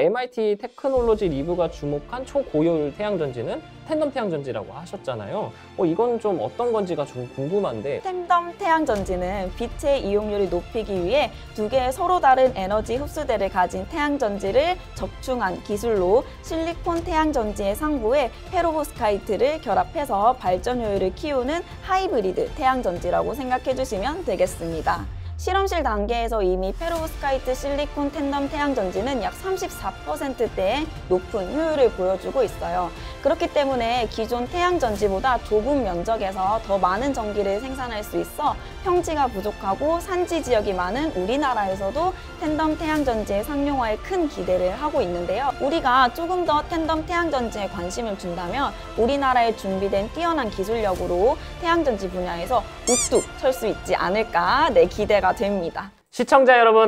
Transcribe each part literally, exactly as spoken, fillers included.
엠아이티 테크놀로지 리뷰가 주목한 초고효율 태양전지는 텐덤 태양전지라고 하셨잖아요. 어, 이건 좀 어떤 건지가 좀 궁금한데. 텐덤 태양전지는 빛의 이용률을 높이기 위해 두 개의 서로 다른 에너지 흡수대를 가진 태양전지를 적중한 기술로 실리콘 태양전지의 상부에 페로보스카이트를 결합해서 발전 효율을 키우는 하이브리드 태양전지라고 생각해 주시면 되겠습니다. 실험실 단계에서 이미 페로보스카이트 실리콘 텐덤 태양전지는 약 삼십사 퍼센트대의 높은 효율을 보여주고 있어요. 그렇기 때문에 기존 태양전지보다 좁은 면적에서 더 많은 전기를 생산할 수 있어 평지가 부족하고 산지 지역이 많은 우리나라에서도 텐덤 태양전지의 상용화에 큰 기대를 하고 있는데요. 우리가 조금 더 텐덤 태양전지에 관심을 준다면 우리나라에 준비된 뛰어난 기술력으로 태양전지 분야에서 우뚝 설 수 있지 않을까 네, 기대가 됩니다. 시청자 여러분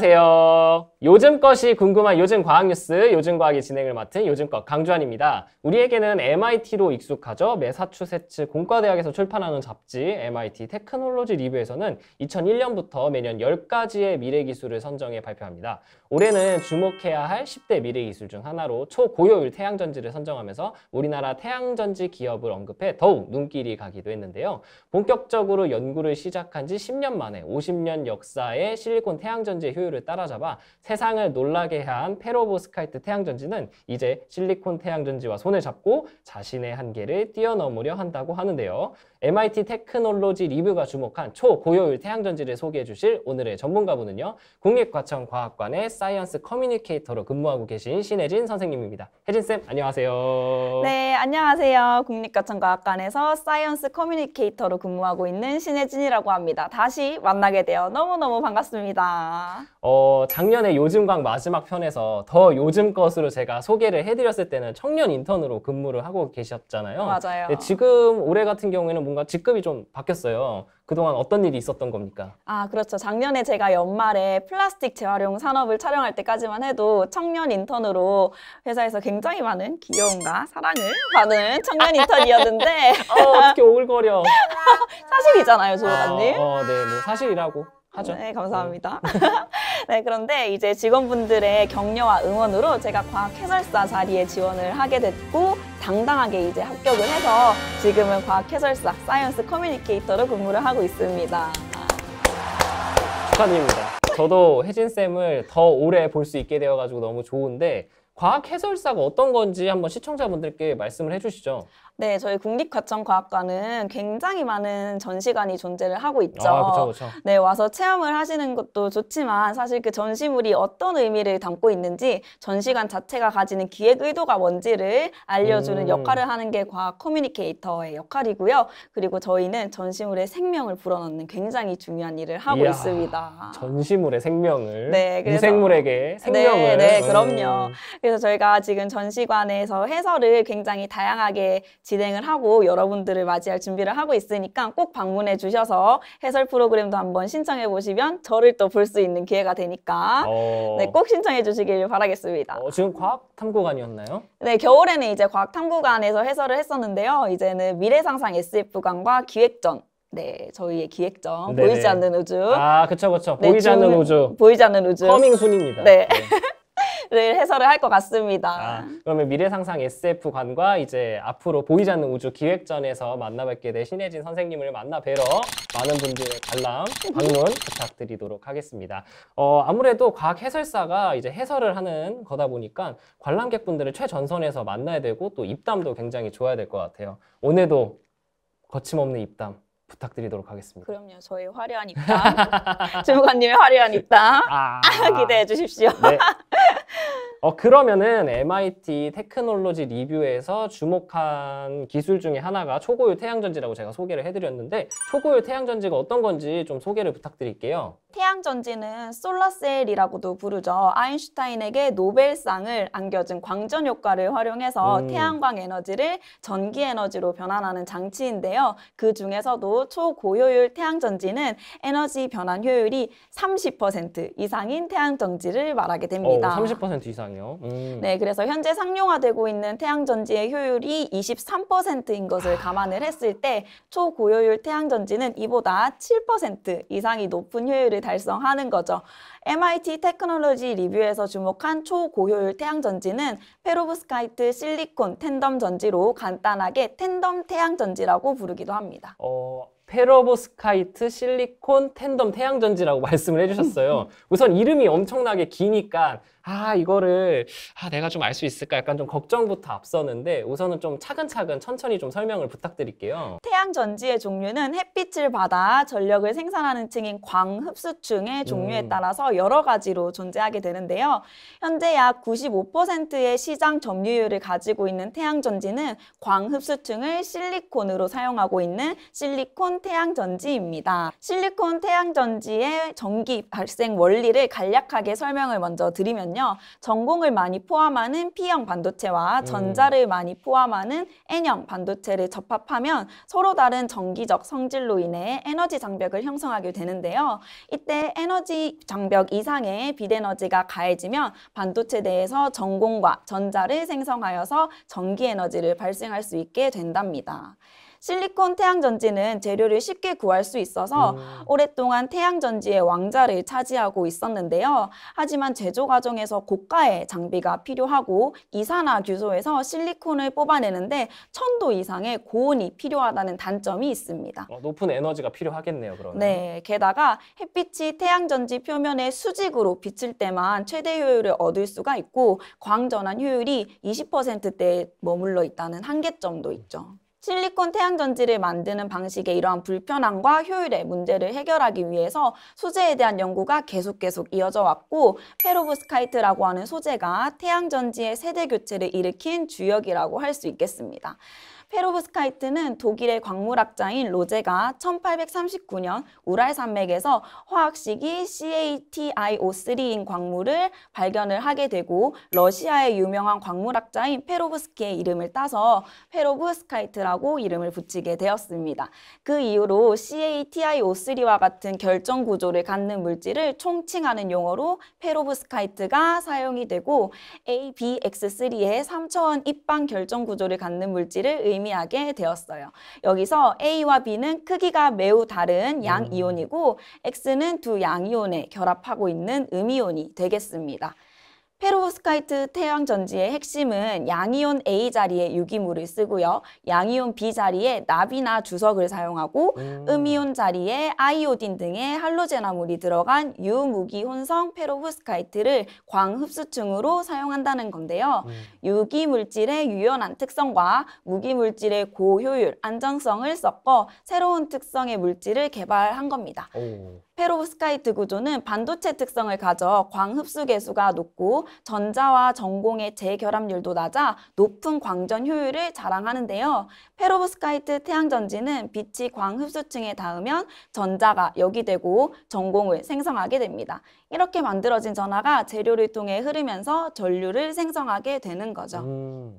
안녕하세요. 요즘 것이 궁금한 요즘 과학 뉴스, 요즘 과학의 진행을 맡은 요즘것 강주환입니다. 우리에게는 엠아이티로 익숙하죠. 매사추세츠 공과대학에서 출판하는 잡지 엠아이티 테크놀로지 리뷰에서는 이천일 년부터 매년 열 가지의 미래 기술을 선정해 발표합니다. 올해는 주목해야 할 십 대 미래 기술 중 하나로 초고효율 태양전지를 선정하면서 우리나라 태양전지 기업을 언급해 더욱 눈길이 가기도 했는데요. 본격적으로 연구를 시작한 지 십 년 만에 오십 년 역사의 실리콘 태양전지의 효율을 따라잡아 세상을 놀라게 한 페로보스카이트 태양전지는 이제 실리콘 태양전지와 손을 잡고 자신의 한계를 뛰어넘으려 한다고 하는데요. 엠아이티 테크놀로지 리뷰가 주목한 초고효율 태양전지를 소개해 주실 오늘의 전문가분은요. 국립과천과학관의 사이언스 커뮤니케이터로 근무하고 계신 신혜진 선생님입니다. 혜진쌤 안녕하세요. 네, 안녕하세요. 국립과천과학관에서 사이언스 커뮤니케이터로 근무하고 있는 신혜진이라고 합니다. 다시 만나게 되어 너무너무 반갑습니다. 어, 작년에 요즘과학 마지막 편에서 더 요즘 것으로 제가 소개를 해드렸을 때는 청년 인턴으로 근무를 하고 계셨잖아요. 맞아요. 근데 지금 올해 같은 경우에는 뭔가 직급이 좀 바뀌었어요. 그동안 어떤 일이 있었던 겁니까? 아, 그렇죠. 작년에 제가 연말에 플라스틱 재활용 산업을 촬영할 때까지만 해도 청년 인턴으로 회사에서 굉장히 많은 귀여움과 사랑을 받은 청년 인턴이었는데 어, 어떻게 오글거려. 사실이잖아요, 조호관님. 아, 어, 네, 뭐 사실이라고 하죠. 네, 감사합니다. 네, 그런데 이제 직원분들의 격려와 응원으로 제가 과학 해설사 자리에 지원을 하게 됐고 당당하게 이제 합격을 해서 지금은 과학 해설사 사이언스 커뮤니케이터로 근무를 하고 있습니다. 축하드립니다. 저도 혜진쌤을 더 오래 볼 수 있게 되어가지고 너무 좋은데 과학 해설사가 어떤 건지 한번 시청자분들께 말씀을 해주시죠. 네, 저희 국립과천과학관은 굉장히 많은 전시관이 존재를 하고 있죠. 아, 그쵸, 그쵸. 네, 와서 체험을 하시는 것도 좋지만 사실 그 전시물이 어떤 의미를 담고 있는지 전시관 자체가 가지는 기획 의도가 뭔지를 알려주는 음. 역할을 하는 게 과학 커뮤니케이터의 역할이고요. 그리고 저희는 전시물에 생명을 불어넣는 굉장히 중요한 일을 하고 이야, 있습니다. 전시물의 생명을, 네, 그래서- 무생물에게 생명을. 네, 네, 그럼요. 음. 그래서 저희가 지금 전시관에서 해설을 굉장히 다양하게 진행을 하고 여러분들을 맞이할 준비를 하고 있으니까 꼭 방문해 주셔서 해설 프로그램도 한번 신청해 보시면 저를 또 볼 수 있는 기회가 되니까 어, 네, 꼭 신청해 주시길 바라겠습니다. 어, 지금 과학탐구관이었나요? 네, 겨울에는 이제 과학탐구관에서 해설을 했었는데요. 이제는 미래상상 에스에프관과 기획전, 네, 저희의 기획전, 네네. 보이지 않는 우주. 아, 그쵸, 그쵸. 네, 보이지 않는 중- 우주. 보이지 않는 우주. 커밍순입니다. 네. 를 해설을 할 것 같습니다. 아, 그러면 미래상상 에스에프관과 이제 앞으로 보이지 않는 우주 기획전에서 만나뵙게 될 신혜진 선생님을 만나 뵈러 많은 분들의 관람, 방문 부탁드리도록 하겠습니다. 어, 아무래도 과학 해설사가 이제 해설을 하는 거다 보니까 관람객분들을 최전선에서 만나야 되고 또 입담도 굉장히 좋아야 될 것 같아요. 오늘도 거침없는 입담 부탁드리도록 하겠습니다. 그럼요. 저의 화려한 입담, 주무관님의 화려한 입담 아, 기대해 주십시오. 네. 어, 그러면은 엠아이티 테크놀로지 리뷰에서 주목한 기술 중에 하나가 초고율 태양전지라고 제가 소개를 해드렸는데 초고율 태양전지가 어떤 건지 좀 소개를 부탁드릴게요. 태양전지는 솔라셀이라고도 부르죠. 아인슈타인에게 노벨상을 안겨준 광전 효과를 활용해서 음. 태양광 에너지를 전기 에너지로 변환하는 장치인데요. 그 중에서도 초고효율 태양전지는 에너지 변환 효율이 삼십 퍼센트 이상인 태양전지를 말하게 됩니다. 어, 삼십 퍼센트 이상이요? 음. 네, 그래서 현재 상용화되고 있는 태양전지의 효율이 이십삼 퍼센트인 것을 감안을 했을 때 초고효율 태양전지는 이보다 칠 퍼센트 이상이 높은 효율을 달성하는 거죠. 엠아이티 테크놀로지 리뷰에서 주목한 초고효율 태양전지는 페로브스카이트 실리콘 텐덤 전지로 간단하게 텐덤 태양전지라고 부르기도 합니다. 어, 페로브스카이트 실리콘 텐덤 태양전지라고 말씀을 해주셨어요. 우선 이름이 엄청나게 기니까 아 이거를 아 내가 좀 알 수 있을까 약간 좀 걱정부터 앞서는데 우선은 좀 차근차근 천천히 좀 설명을 부탁드릴게요. 태양전지의 종류는 햇빛을 받아 전력을 생산하는 층인 광흡수층의 종류에 음. 따라서 여러 가지로 존재하게 되는데요. 현재 약 구십오 퍼센트의 시장 점유율을 가지고 있는 태양전지는 광흡수층을 실리콘으로 사용하고 있는 실리콘 태양전지입니다. 실리콘 태양전지의 전기 발생 원리를 간략하게 설명을 먼저 드리면요. 전공을 많이 포함하는 P형 반도체와 음. 전자를 많이 포함하는 N형 반도체를 접합하면 서로 다른 전기적 성질로 인해 에너지 장벽을 형성하게 되는데요. 이때 에너지 장벽 이상의 빛에너지가 가해지면 반도체 내에서 전공과 전자를 생성하여서 전기 에너지를 발생할 수 있게 된답니다. 실리콘 태양전지는 재료를 쉽게 구할 수 있어서 음. 오랫동안 태양전지의 왕좌를 차지하고 있었는데요. 하지만 제조 과정에서 고가의 장비가 필요하고 이산화규소에서 실리콘을 뽑아내는데 천도 이상의 고온이 필요하다는 단점이 있습니다. 어, 높은 에너지가 필요하겠네요, 그러면. 네, 게다가 햇빛이 태양전지 표면에 수직으로 비칠 때만 최대 효율을 얻을 수가 있고 광전환 효율이 이십 퍼센트대에 머물러 있다는 한계점도 있죠. 실리콘 태양전지를 만드는 방식의 이러한 불편함과 효율의 문제를 해결하기 위해서 소재에 대한 연구가 계속 계속 이어져 왔고 페로브스카이트라고 하는 소재가 태양전지의 세대 교체를 일으킨 주역이라고 할 수 있겠습니다. 페로브스카이트는 독일의 광물학자인 로제가 천팔백삼십구 년 우랄산맥에서 화학식이 씨 에이 티 아이 오 쓰리인 광물을 발견을 하게 되고 러시아의 유명한 광물학자인 페로브스키의 이름을 따서 페로브스카이트라고 이름을 붙이게 되었습니다. 그 이후로 씨 에이 티 아이 오 쓰리와 같은 결정 구조를 갖는 물질을 총칭하는 용어로 페로브스카이트가 사용이 되고 에이 비 엑스 쓰리의 삼 차원 입방 결정 구조를 갖는 물질을 의미하게 되었어요. 여기서 A와 B는 크기가 매우 다른 양이온이고 X는 두 양이온에 결합하고 있는 음이온이 되겠습니다. 페로브스카이트 태양전지의 핵심은 양이온 A 자리에 유기물을 쓰고요. 양이온 B 자리에 납이나 주석을 사용하고 음. 음이온 자리에 아이오딘 등의 할로제나물이 들어간 유무기 혼성 페로브스카이트를 광흡수층으로 사용한다는 건데요. 음. 유기물질의 유연한 특성과 무기물질의 고효율, 안정성을 섞어 새로운 특성의 물질을 개발한 겁니다. 오. 페로브스카이트 구조는 반도체 특성을 가져 광흡수 계수가 높고 전자와 전공의 재결합률도 낮아 높은 광전 효율을 자랑하는데요. 페로브스카이트 태양전지는 빛이 광흡수층에 닿으면 전자가 역이되고 전공을 생성하게 됩니다. 이렇게 만들어진 전하가 재료를 통해 흐르면서 전류를 생성하게 되는 거죠. 음.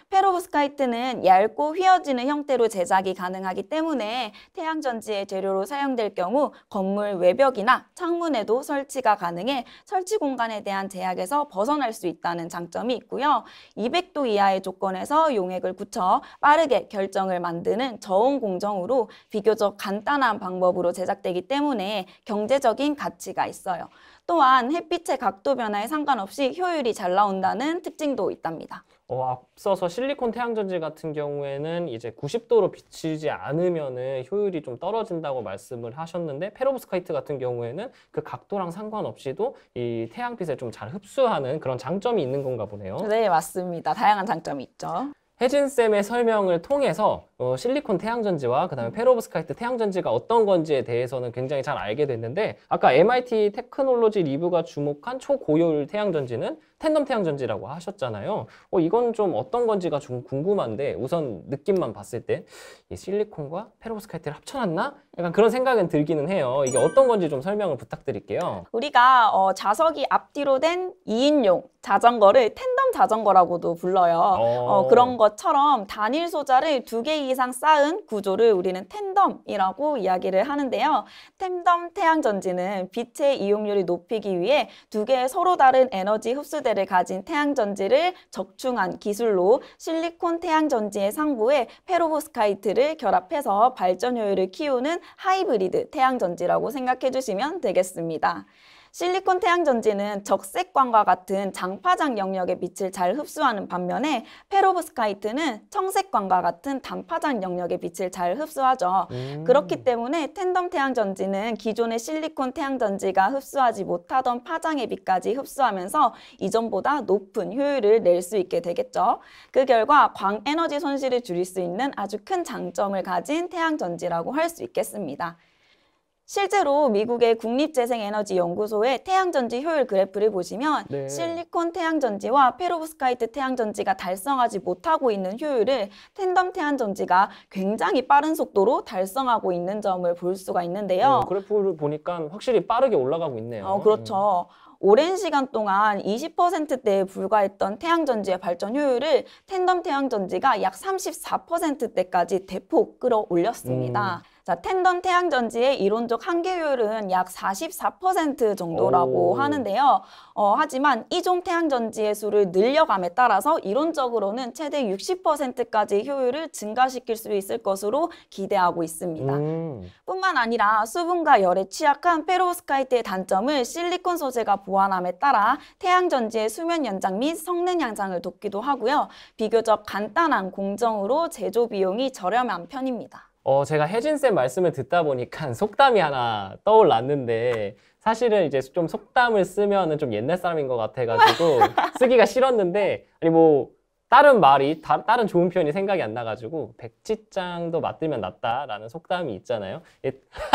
페로브스카이트는 얇고 휘어지는 형태로 제작이 가능하기 때문에 태양전지의 재료로 사용될 경우 건물 외벽이나 창문에도 설치가 가능해 설치 공간에 대한 제약에서 벗어날 수 있다는 장점이 있고요. 이백 도 이하의 조건에서 용액을 굳혀 빠르게 결정을 만드는 저온 공정으로 비교적 간단한 방법으로 제작되기 때문에 경제적인 가치가 있어요. 또한 햇빛의 각도 변화에 상관없이 효율이 잘 나온다는 특징도 있답니다. 어, 앞서서 실리콘 태양전지 같은 경우에는 이제 구십 도로 비치지 않으면은 효율이 좀 떨어진다고 말씀을 하셨는데 페로브스카이트 같은 경우에는 그 각도랑 상관없이도 이 태양빛을 좀 잘 흡수하는 그런 장점이 있는 건가 보네요. 네, 맞습니다. 다양한 장점이 있죠. 혜진쌤의 설명을 통해서 어, 실리콘 태양전지와 그 다음에 페로브스카이트 태양전지가 어떤 건지에 대해서는 굉장히 잘 알게 됐는데 아까 엠아이티 테크놀로지 리뷰가 주목한 초고효율 태양전지는 텐덤 태양전지라고 하셨잖아요. 어, 이건 좀 어떤 건지가 좀 궁금한데 우선 느낌만 봤을 때 이 실리콘과 페로브스카이트를 합쳐놨나? 약간 그런 생각은 들기는 해요. 이게 어떤 건지 좀 설명을 부탁드릴게요. 우리가 어, 자석이 앞뒤로 된 이인용 자전거를 텐덤 자전거라고도 불러요. 어, 그런 것처럼 단일 소자를 두 개 이상 쌓은 구조를 우리는 텐덤이라고 이야기를 하는데요. 텐덤 태양전지는 빛의 이용률을 높이기 위해 두 개의 서로 다른 에너지 흡수대 흡수대를 가진 태양전지를 적충한 기술로 실리콘 태양전지의 상부에 페로브스카이트를 결합해서 발전 효율을 키우는 하이브리드 태양전지라고 생각해 주시면 되겠습니다. 실리콘 태양전지는 적색광과 같은 장파장 영역의 빛을 잘 흡수하는 반면에 페로브스카이트는 청색광과 같은 단파장 영역의 빛을 잘 흡수하죠. 음. 그렇기 때문에 텐덤 태양전지는 기존의 실리콘 태양전지가 흡수하지 못하던 파장의 빛까지 흡수하면서 이전보다 높은 효율을 낼 수 있게 되겠죠. 그 결과 광에너지 손실을 줄일 수 있는 아주 큰 장점을 가진 태양전지라고 할 수 있겠습니다. 실제로 미국의 국립재생에너지연구소의 태양전지 효율 그래프를 보시면 네. 실리콘 태양전지와 페로브스카이트 태양전지가 달성하지 못하고 있는 효율을 텐덤 태양전지가 굉장히 빠른 속도로 달성하고 있는 점을 볼 수가 있는데요. 어, 그래프를 보니까 확실히 빠르게 올라가고 있네요. 어, 그렇죠. 오랜 시간 동안 이십 퍼센트대에 불과했던 태양전지의 발전 효율을 텐덤 태양전지가 약 삼십사 퍼센트대까지 대폭 끌어올렸습니다. 음. 자, 텐덤 태양전지의 이론적 한계 효율은 약 사십사 퍼센트 정도라고 오. 하는데요. 어, 하지만 이종 태양전지의 수를 늘려감에 따라서 이론적으로는 최대 육십 퍼센트까지 효율을 증가시킬 수 있을 것으로 기대하고 있습니다. 음. 뿐만 아니라 수분과 열에 취약한 페로브스카이트의 단점을 실리콘 소재가 보완함에 따라 태양전지의 수면 연장 및 성능 향상을 돕기도 하고요. 비교적 간단한 공정으로 제조 비용이 저렴한 편입니다. 어, 제가 혜진쌤 말씀을 듣다 보니까 속담이 하나 떠올랐는데 사실은 이제 좀 속담을 쓰면은 좀 옛날 사람인 것 같아가지고 쓰기가 싫었는데 아니 뭐 다른 말이 다, 다른 좋은 표현이 생각이 안 나가지고 백지장도 맞들면 낫다라는 속담이 있잖아요. 예.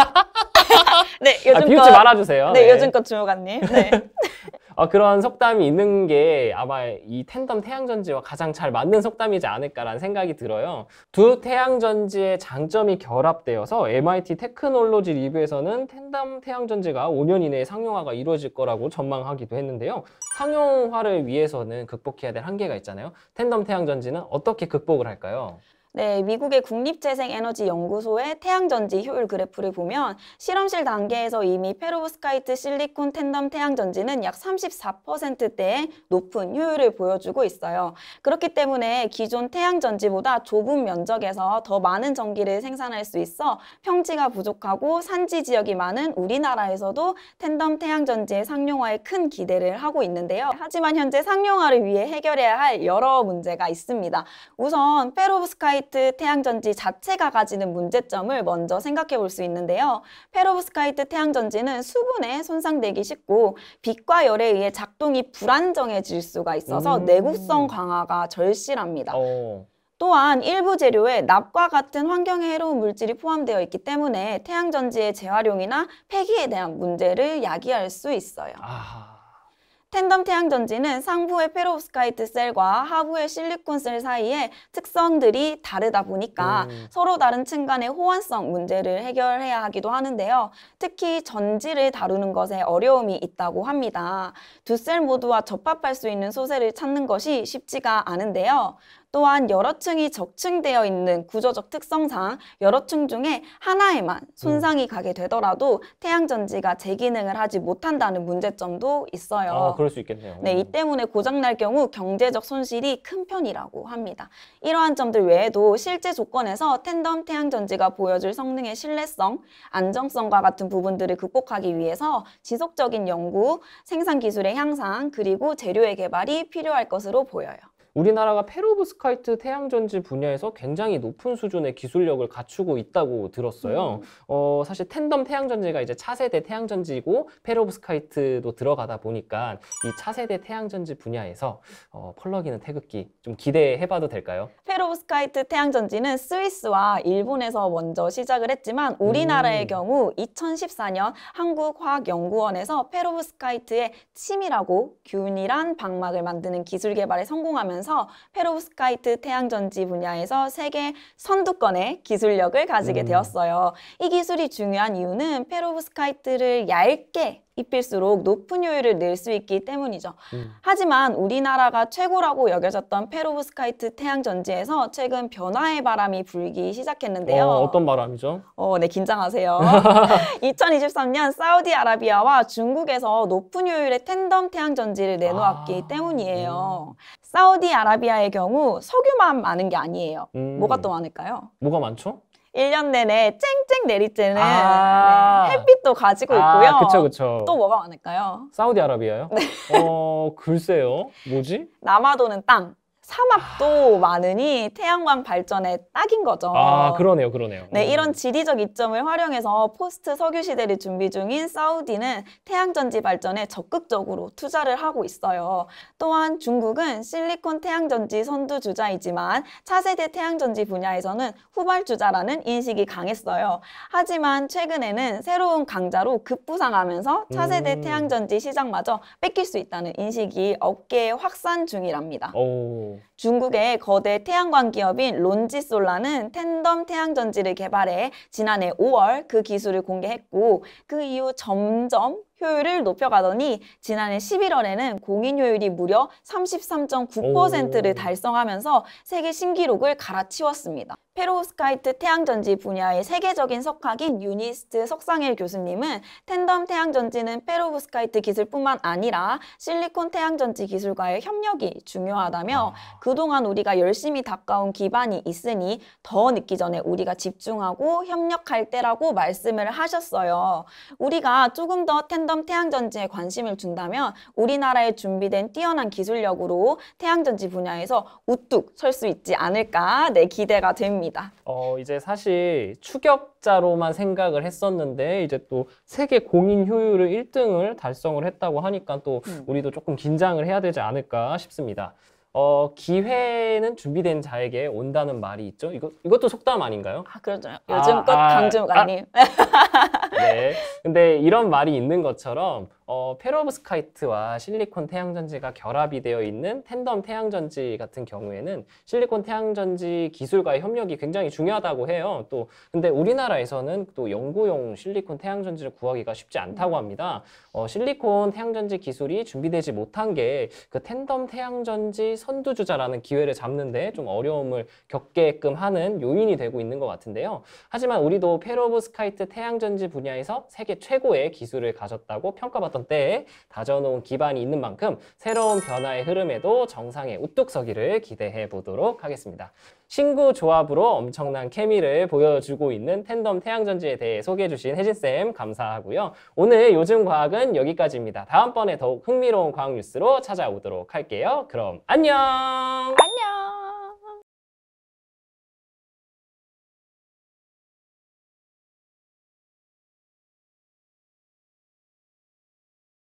네, 요즘 아, 비웃지 거- 말아주세요. 네, 요즘 것 주무관님. 네. 어, 그런 속담이 있는 게 아마 이 텐덤 태양전지와 가장 잘 맞는 속담이지 않을까라는 생각이 들어요. 두 태양전지의 장점이 결합되어서 엠아이티 테크놀로지 리뷰에서는 텐덤 태양전지가 오 년 이내에 상용화가 이루어질 거라고 전망하기도 했는데요. 상용화를 위해서는 극복해야 될 한계가 있잖아요. 텐덤 태양전지는 어떻게 극복을 할까요? 네, 미국의 국립재생에너지연구소의 태양전지 효율 그래프를 보면 실험실 단계에서 이미 페로브스카이트 실리콘 텐덤 태양전지는 약 삼십사 퍼센트대의 높은 효율을 보여주고 있어요. 그렇기 때문에 기존 태양전지보다 좁은 면적에서 더 많은 전기를 생산할 수 있어 평지가 부족하고 산지 지역이 많은 우리나라에서도 텐덤 태양전지의 상용화에 큰 기대를 하고 있는데요. 하지만 현재 상용화를 위해 해결해야 할 여러 문제가 있습니다. 우선 페로브스카이트 태양전지 자체가 가지는 문제점을 먼저 생각해 볼 수 있는데요. 페로브스카이트 태양전지는 수분에 손상되기 쉽고 빛과 열에 의해 작동이 불안정해질 수가 있어서 음. 내구성 강화가 절실합니다. 어, 또한 일부 재료에 납과 같은 환경에 해로운 물질이 포함되어 있기 때문에 태양전지의 재활용이나 폐기에 대한 문제를 야기할 수 있어요. 아, 텐덤 태양전지는 상부의 페로브스카이트 셀과 하부의 실리콘 셀 사이의 특성들이 다르다 보니까 음. 서로 다른 층간의 호환성 문제를 해결해야 하기도 하는데요. 특히 전지를 다루는 것에 어려움이 있다고 합니다. 두 셀 모두와 접합할 수 있는 소재를 찾는 것이 쉽지가 않은데요. 또한 여러 층이 적층되어 있는 구조적 특성상 여러 층 중에 하나에만 손상이 가게 되더라도 태양전지가 제 기능을 하지 못한다는 문제점도 있어요. 아, 그럴 수 있겠네요. 네, 이 때문에 고장날 경우 경제적 손실이 큰 편이라고 합니다. 이러한 점들 외에도 실제 조건에서 텐덤 태양전지가 보여줄 성능의 신뢰성, 안정성과 같은 부분들을 극복하기 위해서 지속적인 연구, 생산 기술의 향상, 그리고 재료의 개발이 필요할 것으로 보여요. 우리나라가 페로브스카이트 태양전지 분야에서 굉장히 높은 수준의 기술력을 갖추고 있다고 들었어요. 음. 어, 사실 텐덤 태양전지가 이제 차세대 태양전지고 페로브스카이트도 들어가다 보니까 이 차세대 태양전지 분야에서 어, 펄럭이는 태극기 좀 기대해봐도 될까요? 페로브스카이트 태양전지는 스위스와 일본에서 먼저 시작을 했지만 우리나라의 음. 경우 이천십사 년 한국화학연구원에서 페로브스카이트의 치밀하고 균일한 방막을 만드는 기술 개발에 성공하면서 페로브스카이트 태양전지 분야에서 세계 선두권의 기술력을 가지게 음. 되었어요. 이 기술이 중요한 이유는 페로브스카이트를 얇게 입힐수록 높은 효율을 낼 수 있기 때문이죠. 음. 하지만 우리나라가 최고라고 여겨졌던 페로브스카이트 태양전지에서 최근 변화의 바람이 불기 시작했는데요. 어, 어떤 바람이죠? 어, 네, 긴장하세요. 이천이십삼 년 사우디아라비아와 중국에서 높은 효율의 텐덤 태양전지를 내놓았기 아, 때문이에요. 사우디아라비아의 경우 석유만 많은 게 아니에요. 음. 뭐가 또 많을까요? 뭐가 많죠? 일 년 내내 쨍쨍 내리쬐는 아. 네, 햇빛도 가지고 있고요. 아, 그쵸, 그쵸. 또 뭐가 많을까요? 사우디아라비아요? 네. 어, 글쎄요. 뭐지? 남아도는 땅, 사막도 많으니 태양광 발전에 딱인 거죠. 아, 그러네요, 그러네요. 네, 음. 이런 지리적 이점을 활용해서 포스트 석유 시대를 준비 중인 사우디는 태양전지 발전에 적극적으로 투자를 하고 있어요. 또한 중국은 실리콘 태양전지 선두주자이지만 차세대 태양전지 분야에서는 후발주자라는 인식이 강했어요. 하지만 최근에는 새로운 강자로 급부상하면서 차세대 음. 태양전지 시장마저 뺏길 수 있다는 인식이 업계에 확산 중이랍니다. 오. 중국의 거대 태양광 기업인 론지솔라는 텐덤 태양전지를 개발해 지난해 오월 그 기술을 공개했고 그 이후 점점 효율을 높여가더니 지난해 십일월에는 공인 효율이 무려 삼십삼 점 구 퍼센트를 오. 달성하면서 세계 신기록을 갈아치웠습니다. 페로브스카이트 태양전지 분야의 세계적인 석학인 유니스트 석상일 교수님은 텐덤 태양전지는 페로브스카이트 기술뿐만 아니라 실리콘 태양전지 기술과의 협력이 중요하다며 아. 그동안 우리가 열심히 닦아온 기반이 있으니 더 늦기 전에 우리가 집중하고 협력할 때라고 말씀을 하셨어요. 우리가 조금 더 텐덤 태양전지에 관심을 준다면 우리나라에 준비된 뛰어난 기술력으로 태양전지 분야에서 우뚝 설 수 있지 않을까 네, 기대가 됩니다. 어, 이제 사실 추격자로만 생각을 했었는데 이제 또 세계 공인 효율을 일 등을 달성을 했다고 하니까 또 음. 우리도 조금 긴장을 해야 되지 않을까 싶습니다. 어, 기회는 준비된 자에게 온다는 말이 있죠. 이거, 이것도 속담 아닌가요? 아, 그렇죠. 아, 요즘 끝 아, 강주관님. 네. 근데 이런 말이 있는 것처럼 어, 페로브스카이트와 실리콘 태양전지가 결합이 되어 있는 텐덤 태양전지 같은 경우에는 실리콘 태양전지 기술과의 협력이 굉장히 중요하다고 해요. 또 근데 우리나라에서는 또 연구용 실리콘 태양전지를 구하기가 쉽지 않다고 합니다. 어, 실리콘 태양전지 기술이 준비되지 못한 게 그 텐덤 태양전지 선두주자라는 기회를 잡는데 좀 어려움을 겪게끔 하는 요인이 되고 있는 것 같은데요. 하지만 우리도 페로브스카이트 태양전지 분야에서 세계 최고의 기술을 가졌다고 평가받던 때에 다져놓은 기반이 있는 만큼 새로운 변화의 흐름에도 정상에 우뚝 서기를 기대해 보도록 하겠습니다. 신구 조합으로 엄청난 케미를 보여주고 있는 텐덤 태양전지에 대해 소개해 주신 혜진쌤 감사하고요. 오늘 요즘 과학은 여기까지입니다. 다음번에 더욱 흥미로운 과학 뉴스로 찾아오도록 할게요. 그럼 안녕!